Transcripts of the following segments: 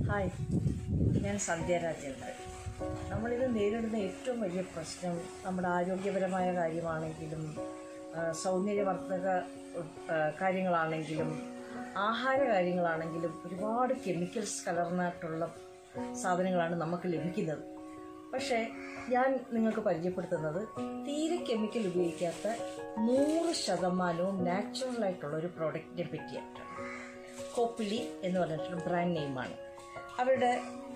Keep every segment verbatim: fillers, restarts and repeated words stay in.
Hi, ഞാൻ സന്ധ്യ രാജേന്ദ്രൻ. നമ്മളിത് നേരിടുന്ന ഏറ്റവും വലിയ പ്രശ്നം നമ്മുടെ ആരോഗ്യപരമായ കാര്യമാണെങ്കിലും സൗന്ദര്യവർദ്ധക കാര്യങ്ങളാണെങ്കിലും ആഹാര കാര്യങ്ങളാണെങ്കിലും ഒരുപാട് കെമിക്കൽസ് കലർന്നിട്ടുള്ള സാധനങ്ങളാണ് നമുക്ക് ലഭിക്കുന്നത്. പക്ഷേ ഞാൻ നിങ്ങൾക്ക് പരിചയപ്പെടുത്തുന്നത് തീരെ കെമിക്കൽ ഉപയോഗിക്കാത്ത നൂറ് ശതമാനവും നാച്ചുറലായിട്ടുള്ള ഒരു പ്രോഡക്റ്റിനെ പറ്റിയാണ്. കോപ്പിലി എന്ന് പറഞ്ഞിട്ടുള്ള ബ്രാൻഡ് നെയിമാണ്. അവരുടെ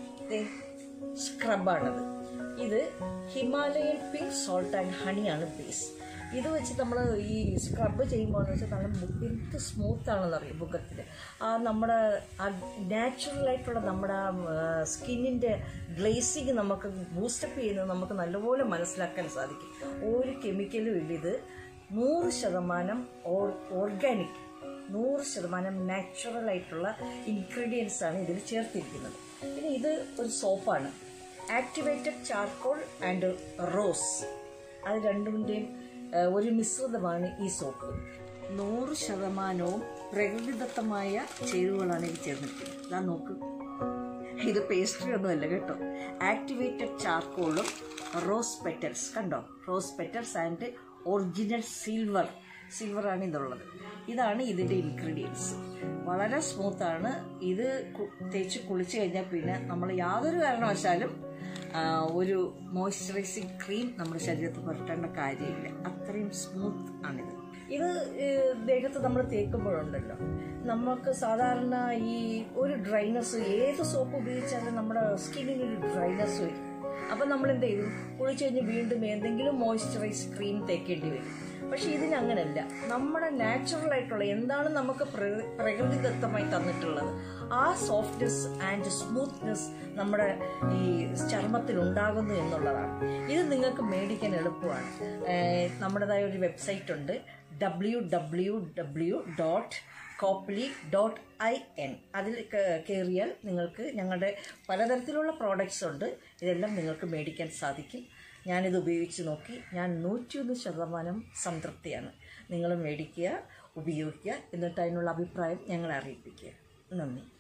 സ്ക്രബാണത്. ഇത് ഹിമാലയൻ പിങ്ക് സോൾട്ട് ആൻഡ് ഹണിയാണ് ബേസ്. ഇത് വെച്ച് നമ്മൾ ഈ സ്ക്രബ് ചെയ്യുമ്പോൾ എന്ന് വെച്ചാൽ നല്ല എന്ത് സ്മൂത്താണെന്ന് അറിയാം മുഖത്തിൽ. ആ നമ്മുടെ ആ നാച്ചുറലായിട്ടുള്ള നമ്മുടെ സ്കിന്നിൻ്റെ ഗ്ലേസിങ് നമുക്ക് ബൂസ്റ്റപ്പ് ചെയ്യുന്നത് നമുക്ക് നല്ലപോലെ മനസ്സിലാക്കാൻ സാധിക്കും. ഒരു കെമിക്കലും ഇല്ല. ഇത് നൂറ് ശതമാനം ഓർ ഓർഗാനിക് നൂറ് ശതമാനം നാച്ചുറലായിട്ടുള്ള ഇൻഗ്രീഡിയൻസ് ആണ് ഇതിൽ ചേർത്തിരിക്കുന്നത്. ഇനി ഇത് ഒരു സോപ്പാണ്. ആക്ടിവേറ്റഡ് ചാർക്കോൾ ആൻഡ് റോസ്, അത് രണ്ടിൻ്റെയും ഒരു മിശ്രിതമാണ് ഈ സോപ്പ്. നൂറ് ശതമാനവും പ്രകൃതിദത്തമായ ചേരുവകളാണ് ഇത് ചേർന്നിരിക്കുന്നത്. ഇതാ നോക്ക്, ഇത് പേസ്ട്രി ഒന്നുമല്ല കേട്ടോ. ആക്ടിവേറ്റഡ് ചാർക്കോളും റോസ് പെറ്റൽസ്, കണ്ടോ, rose petals and original silver സിൽവറാണ് ഇതുള്ളത്. ഇതാണ് ഇതിൻ്റെ ഇൻഗ്രീഡിയൻസ്. വളരെ സ്മൂത്താണ്. ഇത് തേച്ച് കുളിച്ച് കഴിഞ്ഞാൽ പിന്നെ നമ്മൾ യാതൊരു കാരണവശാലും ഒരു മോയ്സ്ചറൈസിങ് ക്രീം നമ്മുടെ ശരീരത്തിൽ പുരട്ടേണ്ട കാര്യമില്ല. അത്രയും സ്മൂത്ത് ആണിത്. ഇത് ദേഹത്ത് നമ്മൾ തേക്കുമ്പോഴുണ്ടല്ലോ, നമുക്ക് സാധാരണ ഈ ഒരു ഡ്രൈനസ്, ഏത് സോപ്പ് ഉപയോഗിച്ചാലും നമ്മുടെ സ്കിന്നിന് ഒരു ഡ്രൈനസ് വരും. അപ്പം നമ്മൾ എന്ത് ചെയ്യും, കുളിച്ച് കഴിഞ്ഞ് വീണ്ടും എന്തെങ്കിലും മോയ്സ്ചറൈസ് ക്രീം തേക്കേണ്ടി വരും. പക്ഷെ ഇതിനങ്ങനല്ല. നമ്മുടെ നാച്ചുറലായിട്ടുള്ള എന്താണ് നമുക്ക് പ്രകൃതിദത്തമായി തന്നിട്ടുള്ളത്, ആ സോഫ്റ്റ്നെസ് ആൻഡ് സ്മൂത്ത്നെസ് നമ്മുടെ ഈ ചർമ്മത്തിൽ ഉണ്ടാകുന്നു എന്നുള്ളതാണ്. ഇത് നിങ്ങൾക്ക് മേടിക്കാൻ എളുപ്പമാണ്. നമ്മുടേതായ ഒരു വെബ്സൈറ്റ് ഉണ്ട്, ഡബ്ല്യു ഡബ്ല്യു ഡബ്ല്യു ഡോട്ട് കോപ്പിലി ഡോട്ട് ഐ എൻ. അതിൽ കയറിയാൽ നിങ്ങൾക്ക് ഞങ്ങളുടെ പലതരത്തിലുള്ള പ്രോഡക്റ്റ്സ് ഉണ്ട്. ഇതെല്ലാം നിങ്ങൾക്ക് മേടിക്കാൻ സാധിക്കും. ഞാനിത് ഉപയോഗിച്ച് നോക്കി. ഞാൻ നൂറ്റിയൊന്ന് ശതമാനം സംതൃപ്തിയാണ്. നിങ്ങൾ മേടിക്കുക, ഉപയോഗിക്കുക, എന്നിട്ട് അതിനുള്ള അഭിപ്രായം ഞങ്ങളെ അറിയിപ്പിക്കുക. നന്ദി.